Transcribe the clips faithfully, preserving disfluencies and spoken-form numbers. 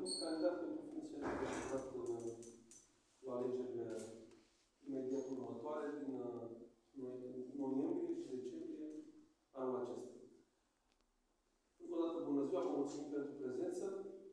candidat pentru funcția de deputat la alegerile imediat următoare din noiembrie și decembrie anul acesta. Încă o dată, bună ziua, vă mulțumim pentru prezență.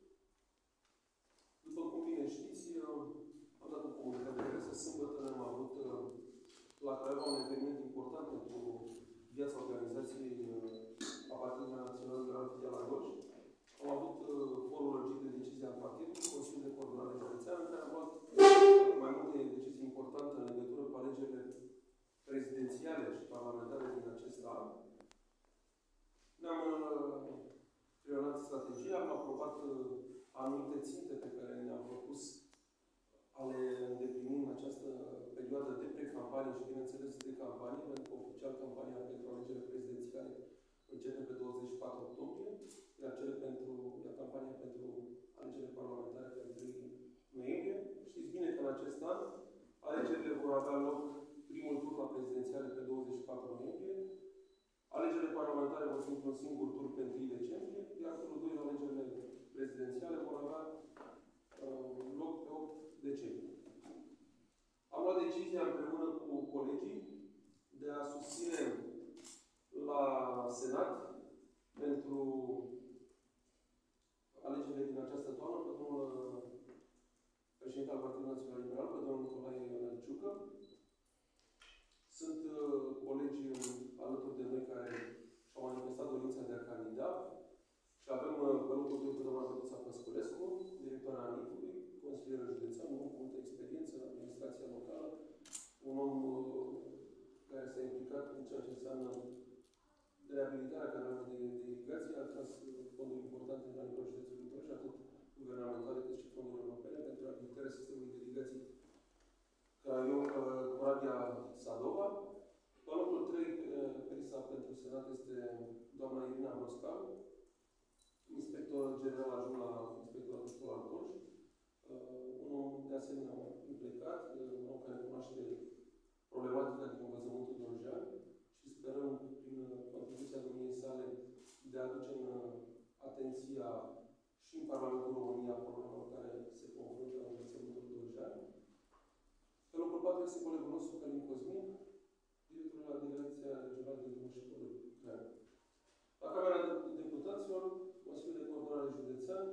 După cum bine știți, am dat un comunicat de presă. Sâmbătă am avut la Craiova un eveniment important pentru viața organizației a Partidului Național Liberal Fidel la Gorj. Am avut forul lărgit de decizia în partidului, Consiliul de Coordonare Județean, în care am luat mai multe decizii importante în legătură cu alegerile prezidențiale și parlamentare din acest an. Ne-am creionat strategia, am aprobat anumite ținte pe care ne-am propus a le îndeplini în această perioadă de pre-campanie și, bineînțeles, de campanie, pentru că oficial campania pentru alegerile prezidențiale începe pe douăzeci și patru octombrie, iar, cele pentru, iar campania pentru alegerile parlamentare pe întâi noiembrie. Știți bine că în acest an alegerile vor avea loc primul tur la prezidențiale pe douăzeci și patru noiembrie, alegerile parlamentare vor fi într-un singur tur pe întâi decembrie, iar turul doi la alegerile prezidențiale vor avea uh, loc pe opt decembrie. Am luat decizia împreună cu colegii de a susține la Senat pentru alegerile din această toamnă pe domnul președinte al Partidului Național Liberal, pe domnul Nicolae Ciucă. Sunt uh, colegi alături de noi care și-au manifestat dorința de a candida și avem uh, pe locul doi pe doamna Cătuța Păsculescu, directoarea ANIF-ului, consilieră județean, un om cu multă experiență în administrația locală, un om uh, care s-a implicat în ceea ce înseamnă reabilitarea canalului de, de irigație, a tras fonduri importante la nivelul județului Dolj, atât guvernamentale cât și fonduri europene, pentru reabilitarea sistemului de irigații Corabia-Sadova. La locul trei, pe lista pentru Senat este doamna Irina Broscan, inspector general adjunct la Inspectoratul Școlar Gorj, un om de asemenea implicat, un om care cunoaște problematica din învățământul doljean și sperăm prin contribuția domniei sale de a aduce în atenția și în Parlamentul României a problemelor care se confruntă în învățământul doljean. Pe locul patru este colegul nostru, Călin Cosmin, directorul la Direcția Regională de Drumuri și Poduri. La Camera Deputaților, Consiliul de Coordonare Județean,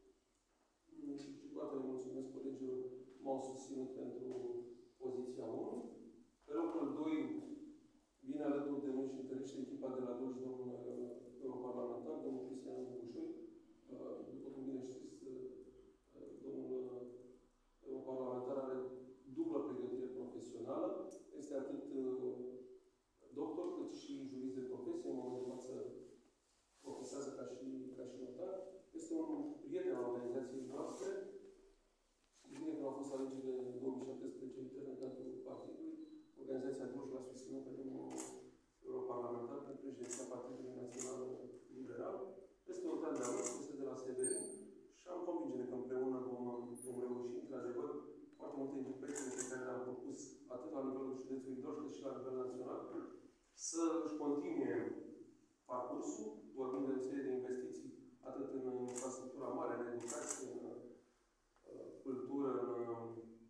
și poate le mulțumesc colegilor, m-au susținut pentru poziția unu. Pe locul doi vine alături de noi și întărește echipa de la Dolj, domnul europarlamentar, domnul Cristian Bușoi. După cum bine știți, domnul europarlamentar are dublă pregătire profesională. Este atât doctor, cât și jurist de profesie. În momentul de față profesează ca și, ca și notar. Este un prieten al organizației noastre. Știți bine că au fost alegerile în două mii șaptesprezece reprezentantul partidului. Organizația Dolj l-a susținut pe domnul europarlamentar pentru președinția Partidului Național Liberal. Este un plan de alăt, este de la Severin și am convingere că împreună vom, vom reuși, într-adevăr, foarte multe interpretări pe care le-am propus atât la nivelul județului Dolj, cât și la nivel național, să își continue parcursul, vorbind de o serie de investiții, atât în infrastructura mare, în educație, în uh, cultură, în uh,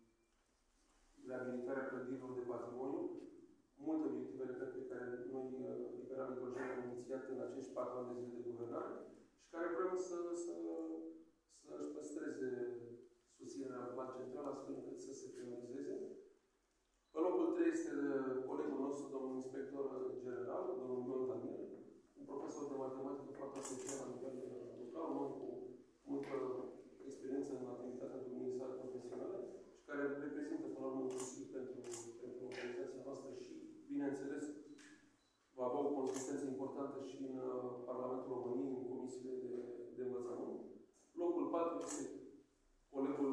reabilitarea clădirilor de patrimoniu, multe obiective, repet, pe care noi, uh, liberalii dolgeni, am inițiat în acești patru ani de zile de guvernare și care vrem să, să, să își păstreze susținerea la plan central, astfel încât să se finalizeze. Pe locul trei este colegul nostru, domnul inspector general, domnul Ion Daniel, un profesor de matematică foarte apreciat la nivel local, un om cu multă experiență în activitatea domniei sale profesionale și care reprezintă, până la urmă, un Consiliu pentru, pentru organizația noastră și, bineînțeles, va avea o consistență importantă și în Parlamentul României, în comisiile de, de învățământ. Locul patru este colegul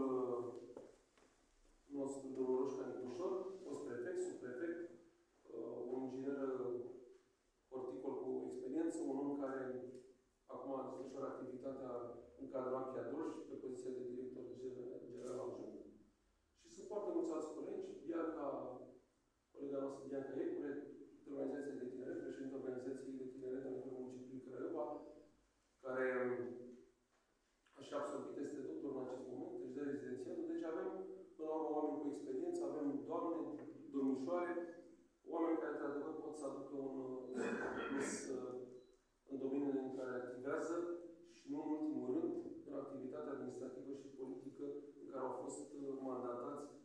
nostru, domnul Roșca Nicușor, fost prefect, subprefect, un inginer horticol cu experiență, un om care acum desfășoară activitatea în cadrul Achia Dolj pe poziția de director general adjunct. Și sunt foarte mulți alți colegi, Bianca, colega noastră Bianca Ecure, de organizația de tineret, președinte organizației de tineret la nivelul municipiului Craiova, care așa absolvit este doctor oameni care, într-adevăr, pot să aducă un plus în domeniile în care activează și, nu în ultimul rând, în activitatea administrativă și politică în care au fost mandatați